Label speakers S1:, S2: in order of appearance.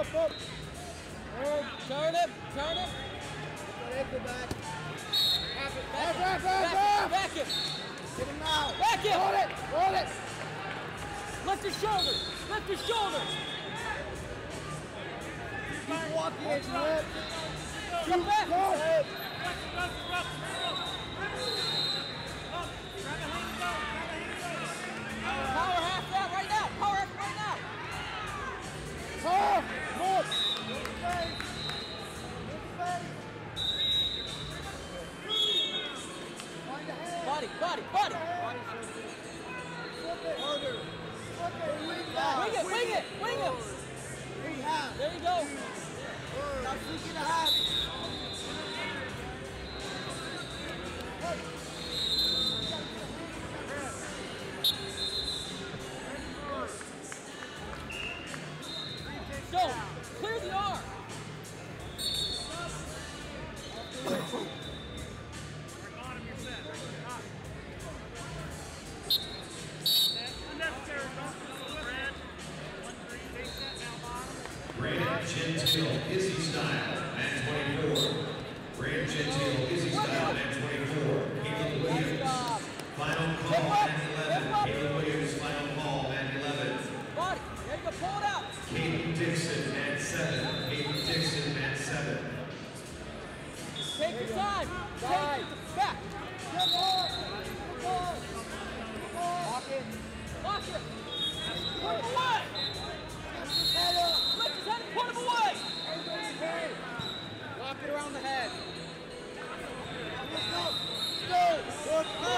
S1: up. Turn him. Back. Back him. Get him now. Back him. Hold it. Lift his shoulders. Keep walking into it. Come back. Power half that right now. Move. Body. Harder. Wing it. There you go. Now 3.5. So, clear the arm.
S2: Brand Gentile, Izzy Style, at 24. Brand Gentile, Izzy Style, at 24. Calen Williams. Final call at 11. Calen Williams, final call at 11.
S1: Body, there you go, pull it out.
S2: Katie Dixon at 7.
S1: Take your time. Take it back. Lock it. Put him away. Lift his head and put him away. Lock it around the head. Go.